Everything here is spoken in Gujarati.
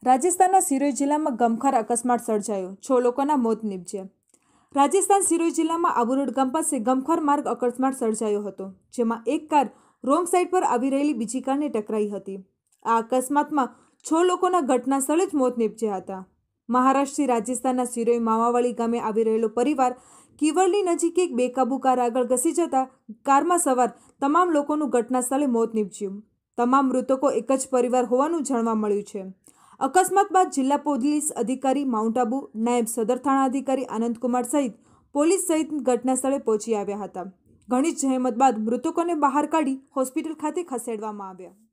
રાજસ્થાનના સિરોહી જિલ્લામાં ગમખ્વાર અકસ્માત સર્જાયો, 6 લોકોના મોત નીપજ્યા। રાજસ્થાન સિરોહી જિલ્લામાં આબુરોડ ગામ પાસે ગમખ્વાર માર્ગ અકસ્માત સર્જાયો હતો, જેમાં એક કાર રોંગ સાઈડ પર આવી રહેલી બીજી કારને ટકરાઈ હતી। આ અકસ્માતમાં 6 લોકોના ઘટના સ્થળે જ મોત નીપજ્યા હતા। મહારાષ્ટ્રથી રાજસ્થાનના સિરોહી માવાવાળી ગામે આવી રહેલો પરિવાર કીવડની નજીક એક બેકાબુ કાર આગળ ઘસી જતા કારમાં સવાર તમામ લોકોનું ઘટના સ્થળે મોત નીપજ્યું। તમામ મૃતકો એક જ પરિવાર હોવાનું જાણવા મળ્યું છે। અકસ્માત બાદ જિલ્લા પોલીસ અધિકારી માઉન્ટ આબુ, નાયબ સદર થાણા અધિકારી આનંદકુમાર સહિત પોલીસ સહિત ઘટના સ્થળે પહોંચી આવ્યા હતા। ઘણી જહેમત બાદ મૃતકોને બહાર કાઢી હોસ્પિટલ ખાતે ખસેડવામાં આવ્યા।